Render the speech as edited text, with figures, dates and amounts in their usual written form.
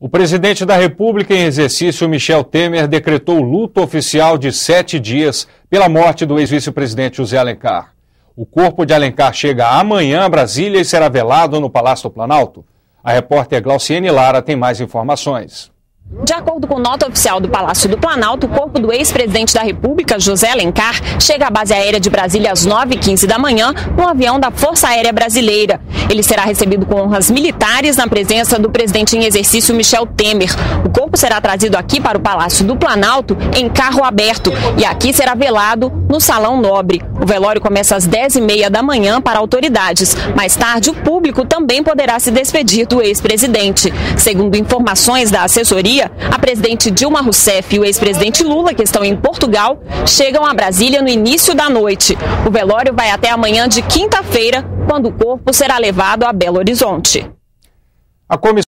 O presidente da República em exercício, Michel Temer, decretou luto oficial de 7 dias pela morte do ex-vice-presidente José Alencar. O corpo de Alencar chega amanhã a Brasília e será velado no Palácio do Planalto. A repórter Glauciene Lara tem mais informações. De acordo com nota oficial do Palácio do Planalto, o corpo do ex-presidente da República, José Alencar, chega à base aérea de Brasília às 9h15 da manhã, num avião da Força Aérea Brasileira. Ele será recebido com honras militares na presença do presidente em exercício, Michel Temer. O corpo será trazido aqui para o Palácio do Planalto em carro aberto e aqui será velado no Salão Nobre. O velório começa às 10h30 da manhã para autoridades. Mais tarde, o público também poderá se despedir do ex-presidente. Segundo informações da assessoria, a presidente Dilma Rousseff e o ex-presidente Lula, que estão em Portugal, chegam a Brasília no início da noite. O velório vai até amanhã de quinta-feira, quando o corpo será levado a Belo Horizonte.